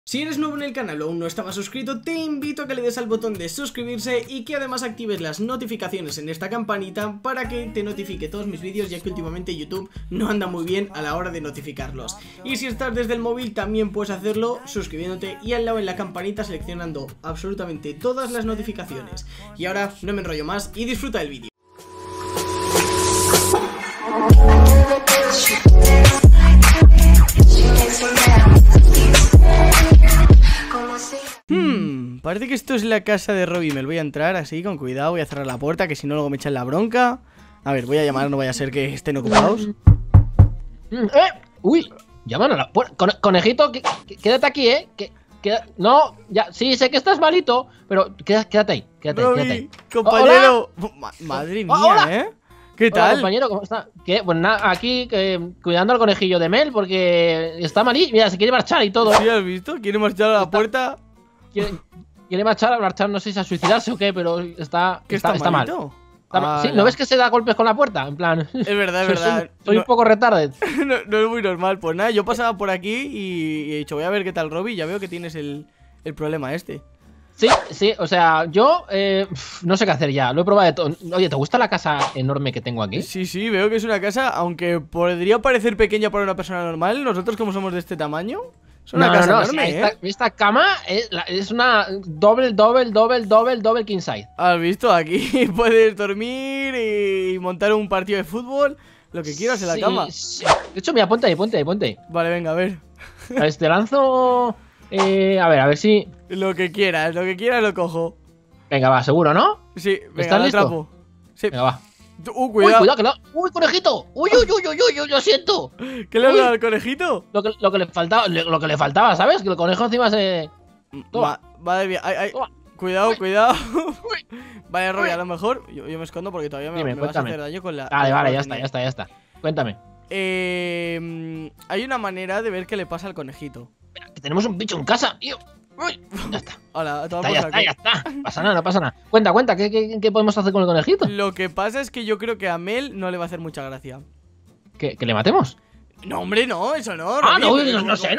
Si eres nuevo en el canal o aún no estabas suscrito, te invito a que le des al botón de suscribirse y que además actives las notificaciones en esta campanita para que te notifique todos mis vídeos, ya que últimamente YouTube no anda muy bien a la hora de notificarlos. Y si estás desde el móvil también puedes hacerlo suscribiéndote y al lado en la campanita seleccionando absolutamente todas las notificaciones. Y ahora no me enrollo más y disfruta del vídeo. Parece que esto es la casa de Robbie. Me voy a entrar así con cuidado. Voy a cerrar la puerta, que si no luego me echan la bronca. A ver, voy a llamar, no vaya a ser que estén ocupados. Uy, llaman a la puerta. Conejito, quédate aquí, no, ya, sí, sé que estás malito, pero quédate ahí, Robbie, quédate ahí. Compañero. Madre mía, hola. ¿Qué tal? Hola, compañero, ¿cómo está? ¿Qué? Pues nada, aquí cuidando al conejillo de Mel porque está malito. Mira, se quiere marchar y todo. ¿Sí has visto? ¿Quiere marchar a la puerta? Quiere marchar, no sé si a suicidarse o qué, pero está mal. Sí, ¿no ves que se da golpes con la puerta? En plan. Es verdad, es verdad. Soy un poco retarded. No es muy normal. Pues nada, yo pasaba por aquí y he dicho, voy a ver qué tal, Robbie. Ya veo que tienes el problema este. Sí, o sea, yo no sé qué hacer ya, lo he probado de todo. Oye, ¿te gusta la casa enorme que tengo aquí? Sí, veo que es una casa, aunque podría parecer pequeña para una persona normal. Nosotros como somos de este tamaño, es una casa enorme, o sea, esta cama es una double king size. ¿Has visto? Aquí puedes dormir y montar un partido de fútbol, lo que quieras en la cama. Sí. De hecho, mira, ponte ahí. Vale, venga, a ver. A ver, te lanzo... a ver si... Lo que quieras lo cojo. Venga, va, seguro, ¿no? Sí, venga, ¿Estás listo? atrapo. Sí. Venga, va. Cuidado. Uy, cuidado, ¡Uy, conejito! ¡Uy, lo siento! ¿Qué le ha dado al conejito? Lo que le faltaba, ¿sabes? Que el conejo encima se... Toma. Madre mía, Toma. Cuidado. Vale, Robbie, a lo mejor yo me escondo porque todavía me vas a hacer daño con la... Vale, ya está. Cuéntame. Hay una manera de ver qué le pasa al conejito. Mira, que tenemos un bicho en casa, tío. Uy, ya está. Hola, Ya está. No pasa nada. Cuenta, ¿qué podemos hacer con el conejito? Lo que pasa es que yo creo que a Mel no le va a hacer mucha gracia. ¿Que le matemos? No, hombre, no, eso no. No sé.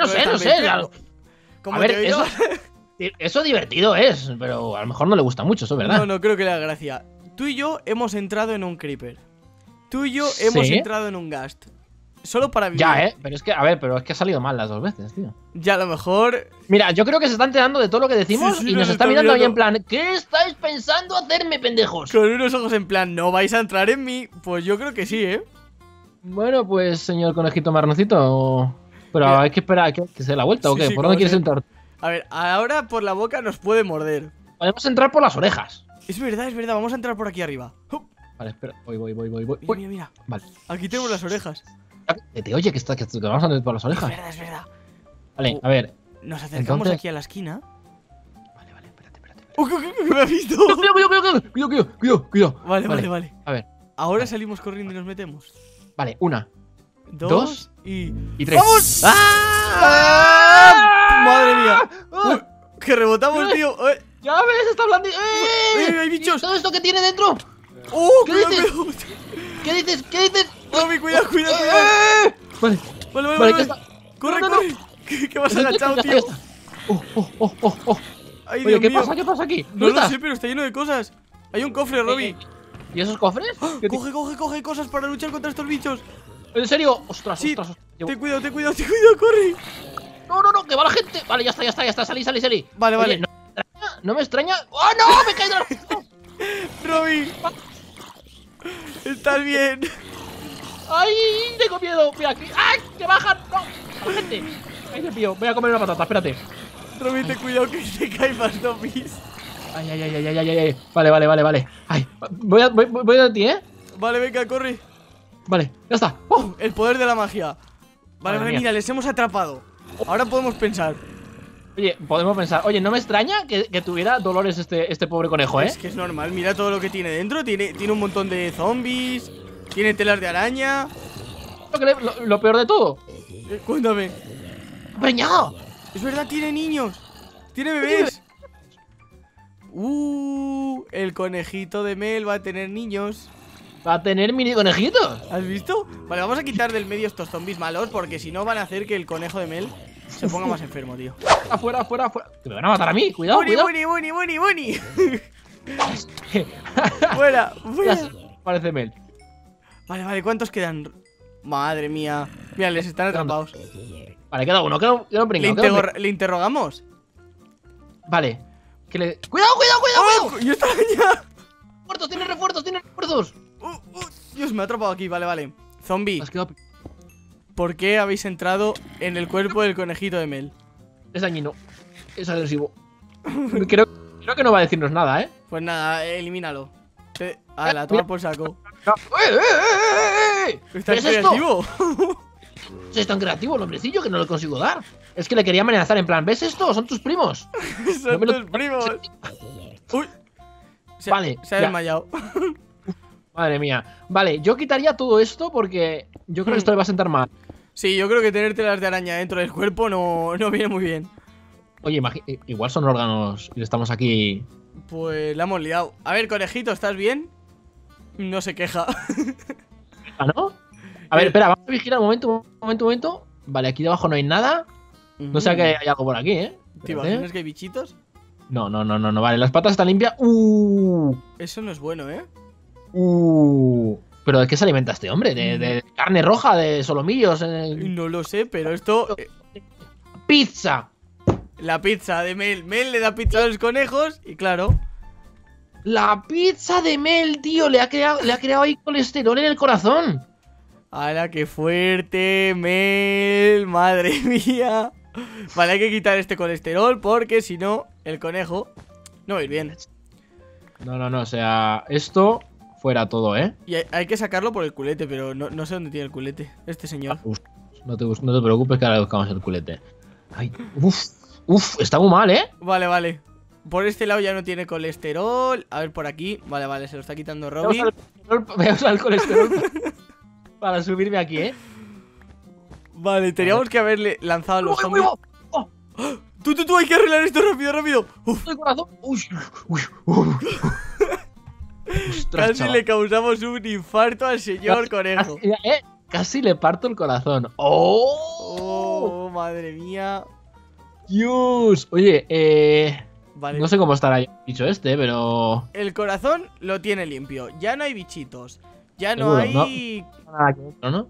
Como a ver, eso divertido es, pero a lo mejor no le gusta mucho, eso, ¿verdad? No creo que le haga gracia. Tú y yo hemos entrado en un creeper. Tú y yo hemos entrado en un ghast. Solo para vivir. Ya, pero es que ha salido mal las dos veces, tío. Ya, a lo mejor... Mira, yo creo que se está enterando de todo lo que decimos y nos está mirando ahí en plan, ¿qué estáis pensando hacerme, pendejos? Con unos ojos en plan, ¿no vais a entrar en mí? Pues yo creo que sí, ¿eh? Bueno, pues, señor conejito marroncito. Pero hay que esperar a que se dé la vuelta, ¿o qué? ¿Por dónde quieres entrar? A ver, ahora por la boca nos puede morder. Podemos entrar por las orejas. Es verdad, vamos a entrar por aquí arriba. Vale, espera, voy. Mira. Vale. Aquí tenemos las orejas. Oye, que vamos a entrar por las orejas. Es verdad. Vale, a ver. Nos acercamos aquí a la esquina. Vale, espérate. ¿Me has visto? Cuidado. Vale. A ver. Ahora salimos corriendo y nos metemos. Vale, 1, 2 y 3. ¡Vamos! ¡Ah! ¡Madre mía! ¡Que rebotamos, tío! ¡Ya ves! ¡Está hablando! ¡Hay bichos! ¿Todo esto que tiene dentro? ¿Qué dices? ¿Qué dices? Robbie, cuidado. Vale. Corre. ¿Qué vas agachado, tío? Ay, Oye, Dios ¿qué pasa aquí? No lo sé, pero está lleno de cosas. Hay un cofre, Robbie. ¿Y esos cofres? Coge cosas para luchar contra estos bichos. ¿En serio? Ostras. Ten cuidado, corre. No, que va la gente. Vale, ya está. Salí. Vale. Oye, no me extraña. ¡Oh, no! ¡Me he caído! Robbie. ¿Estás bien? ¡Ay! Tengo miedo. Mira aquí. ¡Ay! ¡Que bajan! ¡No! ¡La gente! ¡Ay, Dios mío! Voy a comer una patata, espérate. Robbie, ten cuidado que se caen más zombies. Ay. Vale. Ay, voy a ti, ¿eh? Vale, venga, corre. Vale, ya está. El poder de la magia. Vale, Madre mía. mira, les hemos atrapado. Ahora podemos pensar. Oye, podemos pensar. Oye, no me extraña que tuviera dolores este pobre conejo, ¿eh? Es que es normal, mira todo lo que tiene dentro. Tiene un montón de zombies. Tiene telas de araña. Lo peor de todo. Cuéntame. ¡Preñado! Es verdad, tiene niños. Tiene bebés. El conejito de Mel va a tener niños. Va a tener mini conejitos. ¿Has visto? Vale, vamos a quitar del medio estos zombies malos, porque si no van a hacer que el conejo de Mel se ponga más enfermo, tío. Afuera, afuera, afuera. Que me van a matar a mí, cuidado, cuidado. Bunny. Fuera. Parece Mel. Vale, ¿cuántos quedan? Madre mía. Mira, les están atrapados. Vale, queda uno, queda un pringao. ¿Le interrogamos? Vale. ¡Cuidado! ¡Yo estaba ya! ¡Tiene refuerzos! Dios, me ha atrapado aquí, vale. Zombie, ¿por qué habéis entrado en el cuerpo del conejito de Mel? Es dañino. Es agresivo. Creo que no va a decirnos nada, ¿eh? Pues nada, elimínalo. La toma por saco. ¿Estás creativo? Es tan creativo el hombrecillo que no lo consigo dar. Es que le quería amenazar en plan, ¿ves esto? Son tus primos. Son tus primos. Uy. Se ha desmayado. Madre mía. Vale, yo quitaría todo esto porque yo creo que esto le va a sentar mal. Sí, yo creo que tener telas de araña dentro del cuerpo no viene muy bien. Oye, igual son órganos y estamos aquí. Pues la hemos liado. A ver, conejito, ¿estás bien? No se queja. ¿Ah, no? A ver, espera, vamos a vigilar un momento. Vale, aquí debajo no hay nada. No sé que hay algo por aquí, ¿eh? ¿Te imaginas que hay bichitos? No, vale, las patas están limpias. Eso no es bueno, ¿eh? ¿Pero de qué se alimenta este hombre? ¿De carne roja? ¿De solomillos? No lo sé, pero esto... ¡Pizza! La pizza de Mel. Mel le da pizza a los conejos y claro... La pizza de Mel, tío, le ha creado ahí colesterol en el corazón. ¡Hala, qué fuerte, Mel! ¡Madre mía! Vale, hay que quitar este colesterol porque si no, el conejo no va a ir bien. No, o sea, esto fuera todo, ¿eh? Y hay que sacarlo por el culete, pero no sé dónde tiene el culete, este señor. No te preocupes que ahora buscamos el culete. Ay, está muy mal, ¿eh? Vale. Por este lado ya no tiene colesterol. A ver, por aquí. Vale, se lo está quitando Robin. Voy a usar el colesterol para subirme aquí, ¿eh? Vale, teníamos que haberle lanzado a los zombies. Tú, hay que arreglar esto rápido. Casi le causamos un infarto al señor conejo. Casi le parto el corazón. ¡Oh! Madre mía. Dios. Oye, vale. No sé cómo estará el bicho este, pero... El corazón lo tiene limpio. Ya no hay bichitos. Ya no hay... No.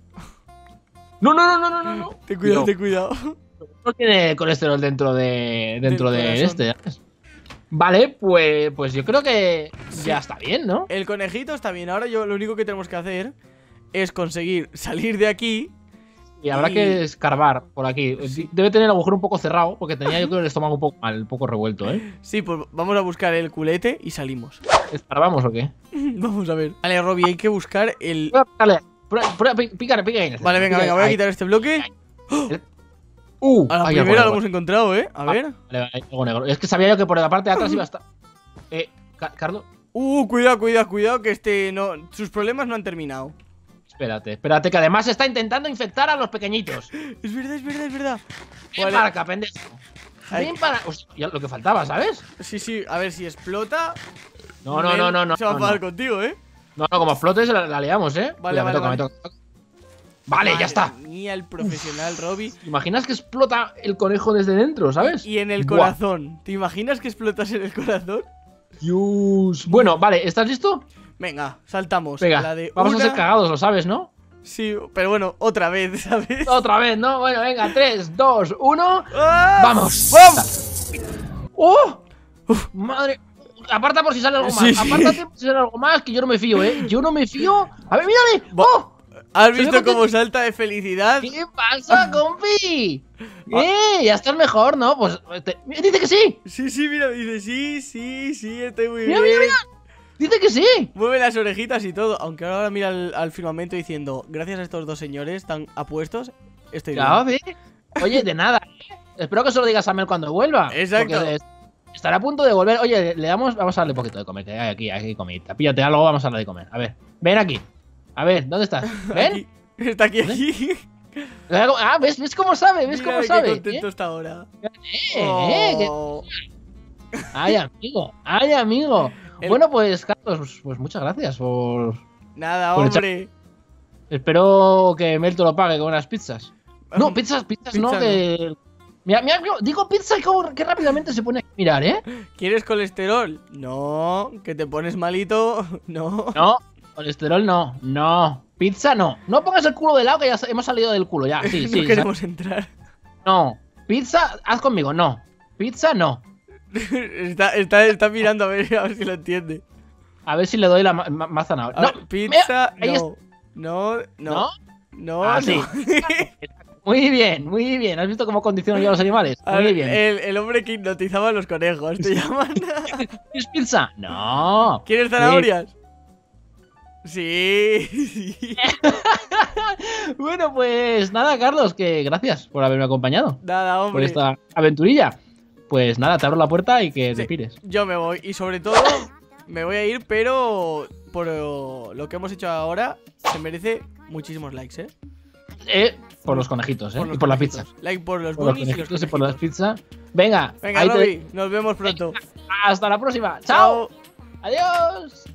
Ten cuidado. No tiene colesterol dentro de este. Vale, pues yo creo que ya está bien, ¿no? El conejito está bien. Ahora lo único que tenemos que hacer es conseguir salir de aquí. Y habrá que escarbar por aquí. Sí. Debe tener el agujero un poco cerrado, porque tenía yo creo el estómago un poco revuelto, ¿eh? Sí, pues vamos a buscar el culete y salimos. ¿Escarbamos o qué? Vamos a ver. Vale, Robbie, hay que buscar el... Pícale. Vale, venga, voy a quitar este bloque. A la primera lo hemos encontrado, ¿eh? A ver. Vale, algo negro. Es que sabía yo que por la parte de atrás iba a estar... Carlos. Cuidado, que sus problemas no han terminado. Espérate, que además está intentando infectar a los pequeñitos. Es verdad. Ven para acá, pendejo. Ven para... Hostia, lo que faltaba, ¿sabes? Sí, a ver si explota. No. Se va a enfadar contigo, ¿eh? No, como explote la liamos, ¿eh? Vale. Me toca. Vale, ya está. Mía, el profesional, Robbie. ¿Te imaginas que explota el conejo desde dentro, sabes? Y en el corazón. ¿Te imaginas que explotas en el corazón? Dios. Bueno, vale, ¿estás listo? Venga, saltamos. Venga, vamos a ser cagados, lo sabes, ¿no? Sí, pero bueno, otra vez, ¿sabes? Otra vez, ¿no? Bueno, venga, 3, 2, 1. ¡Ah! ¡Vamos! ¡Oh! Madre... Aparta por si sale algo más. Sí. Apártate por si sale algo más, que yo no me fío, ¿eh? Yo no me fío. A ver, mírale. ¡Oh! ¿Has visto cómo salta de felicidad? ¿Qué pasa, compi? Ya estás mejor, ¿no? Pues dice que sí. Sí, mira, dice sí, estoy muy bien. Mira. Dice que sí. Mueve las orejitas y todo. Aunque ahora mira al firmamento diciendo: gracias a estos dos señores tan apuestos, estoy bien. Oye, de nada. Espero que se lo digas a Mel cuando vuelva. Exacto. Estará a punto de volver. Oye, vamos a darle un poquito de comer. Que hay aquí comida. Píllate algo, vamos a darle de comer. A ver, ven aquí. A ver, ¿dónde estás? ¿Ven? Está aquí. ¿Ves cómo sabe? ¿Ves cómo sabe? Qué contento está ahora. Ay, amigo. Bueno, pues, Carlos, pues muchas gracias por... Nada, hombre. Espero que Mel te lo pague con unas pizzas. No, pizzas no, que Mira, digo pizza y qué rápidamente se pone a mirar, ¿eh? ¿Quieres colesterol? No. ¿Que te pones malito? No. No, colesterol no, no. Pizza no. No pongas el culo de lado que ya hemos salido del culo, ya. Sí, sí. No queremos entrar. No. Pizza, haz conmigo, no. Pizza no. Está mirando a ver si lo entiende. A ver si le doy la más zanahoria. No, pizza, mira, no. No. Ah, sí. Muy bien, muy bien. ¿Has visto cómo condiciono yo a los animales? Muy bien. El hombre que hipnotizaba a los conejos, te llaman. ¿Quieres pizza? No. ¿Quieres zanahorias? Sí. Bueno, pues nada, Carlos, que gracias por haberme acompañado. Nada, hombre. Por esta aventurilla. Pues nada, te abro la puerta y que te pires. Yo me voy. Y sobre todo, me voy a ir, pero por lo que hemos hecho ahora, se merece muchísimos likes, Por los conejitos, por los y por la conejitos. pizza. Like por los Por los bunnies y los conejitos y conejitos. por las pizzas. Venga, Venga, ahí Robbie, nos vemos pronto. Hasta la próxima. Chao. Chao. Adiós.